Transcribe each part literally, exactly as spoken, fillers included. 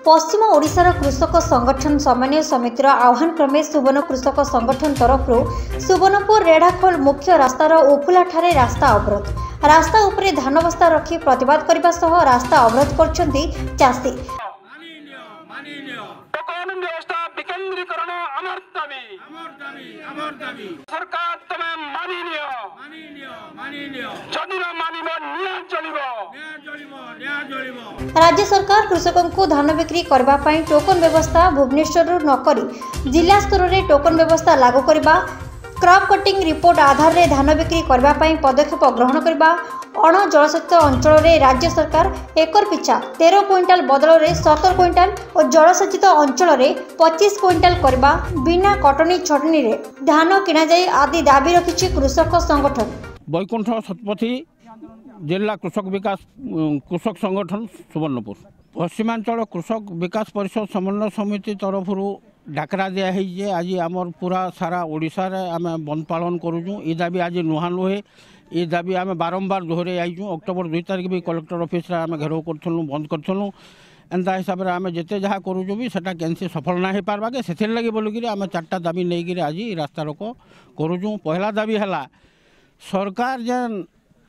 पश्चिम ओडिशार कृषक संगठन समन्वय समितिर आह्वान क्रमे सुवर्ण कृषक संगठन तरफ सुवर्णपुर रेढ़ाखोल मुख्य रास्तार उफुला ठारे रास्ता अवरोध रास्ता उपरे धान बस्ता रखी प्रतिवाद करने सह रास्ता अवरोध करछन्ती चाषी। राज्य सरकार कृषकों को धान बिक्री करबा पई टोकन व्यवस्था भुवनेश्वर न करी जिला स्तर में टोकन व्यवस्था लागू करबा, क्रॉप कटिंग रिपोर्ट आधार रे धान बिक्री करबा पई पदक्षेप ग्रहण करबा, अण जलसेचित अंचल रे राज्य सरकार एकर पिछा तेरह क्विंटाल बदल रे सत्तर क्विंटाल और जलसेचित अंचल रे पच्चीस क्विंटाल करबा, बिना कटनी छटनी रे धान किना जाय आदि दाबी रखिछि कृषक संगठन। बैकुंठ शतपथी जिला कृषक विकास कृषक संगठन सुवर्णपुर पश्चिमांचल कृषक विकास परिषद समन्वय समिति तरफ डाकरा दिया है। आज आमर पूरा सारा ओडिशा रे आम बंद पालन करूँ। ई दाबी आज नुहा नुहे ये दाबी आम बारंबार दोहरे आईचु। अक्टोबर दुई तारिख भी कलेक्टर ऑफिस रे आम घेराव करूँ बंद करूँ। एंता हिसाब से आम जिते जहाँ करूँ भी सेटा कैंसी सफल ना हो पार्बा के से लगे बोलिक आम चार्टा दाबी नहीं आज रास्ता रोक करूँ। पहला दाबी है सरकार जेन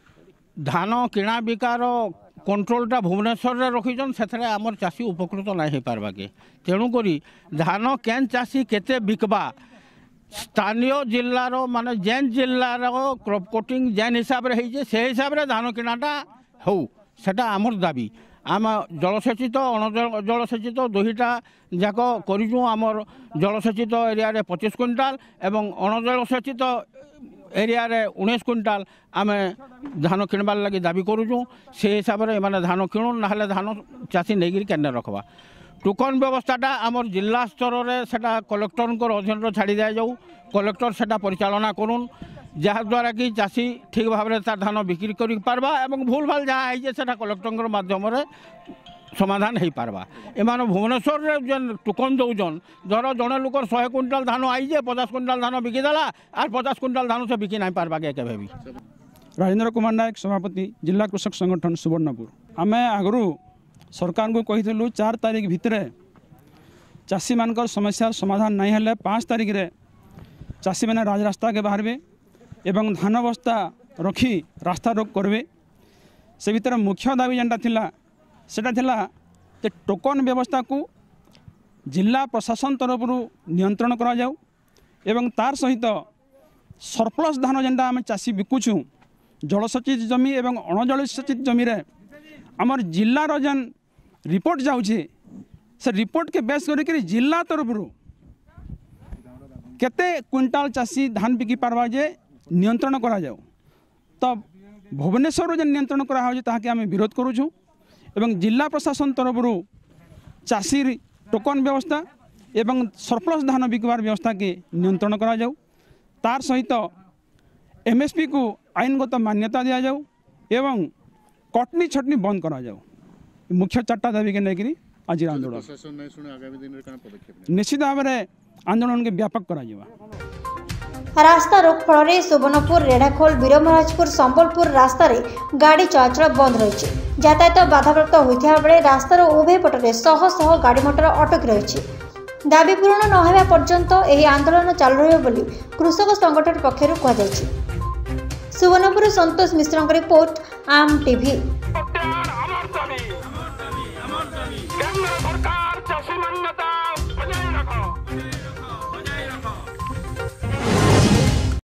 धान किणा बिकार कंट्रोलटा भुवनेश्वर रे रखीछन से आमर चाषी उपकृत ना हो पार्बा के तेणुक धान केन चाषी केते बिकबा स्थानीय जिलार माने जेन जिलार क्रॉप कटिंग जेन हिसाब से से हिसाब से धान किणाटा हो सेटा आमर दाबी। आम जलसेचित अण जलसेचित दुईटा जाक करूँ। आमर जलसेचित एरिया रे पच्चीस क्विंटाल एवं अण जलसेचित एरिया रे उन्नीस क्विंटाल आम धान किणबार लगी दाबी करूँ। से हिसाब से एमाने धान किणु ना धान चाषी नहीं केने रखबा। टोकन व्यवस्थाटा आमर जिला स्तर में सेटा कलेक्टर अधीन छाड़ी दिया जाऊ। कलेक्टर सेटा परिचालना करूँ जहाद्वारा कि चाषी ठीक भाव में तार धान बिक्री कर पार्बा एवं भूल भाल जहाँ है सेटा कलेक्टर माध्यम समाधान हो पार्बा। एमान भुवनेश्वर रे जेन टोकन दौजन धर जड़े लोकर शहे क्विंटाल धान आईजे पचास क्विंटाल धान बिकिदेला आर पचास क्विंटाल धान से बिकी नहीं पार्बा के केबे भी। राजेन्द्र कुमार नायक सभापति जिला कृषक संगठन सुवर्णपुर आम आगु सरकार को कही चार तारिख भितर चाषी मान समस्या समाधान नहीं है पाँच तारिख रे चाषी मैंने राजरास्ता के बाहर एवं धान बस्ता रखी रास्ता रोक करेंगे। से भीतर मुख्य दाबी जेनटा थिला सेटा थिला जे टोकन व्यवस्था को जिला प्रशासन तरफ नियंत्रण करा जाऊ एवं तार सहित सरप्लस धान जेनटा आम चाषी बिकुछूँ जलसेचित जमी एवं अण जलसेचित जमी रे आमर जिलार जेन रिपोर्ट जाऊँचे से रिपोर्ट के बेस कर जिला तरफ केते क्विंटाल चाषी धान बिकी पार्बा जे नियंत्रण करा जाऊ। तो भुवनेश्वर जेन नियंत्रण करा हो ताके आम विरोध करूँ एवं जिला प्रशासन तरफ चाषी टोकन व्यवस्था एवं सरप्लस धान बिकबार व्यवस्था के नियंत्रण करा जाऊ। तार सहित एमएसपी को आईनगत मान्यता दिया जाऊ एवं कटनी छटनी बंद करा जाऊ। मुख्य चार्टा दाबी के लेकर आज आंदोलन निश्चित भाव में आंदोलन के व्यापक करा। रास्ता रोक फल सुवर्णपुर रेढ़ाखोल वीरमहाराजपुर संबलपुर रास्ता रे गाड़ी चलाचल बंद रही यातायात बाधाप्राप्त होता बेले रास्तार उभय पटे शह शह गाड़ी मोटर अटक रही। दाबी पूरण न होगा पर्यंत यह आंदोलन चालू रही कृषक संगठन पक्षर कहुई। Subarnapur Santosh Mishra report Aam TV.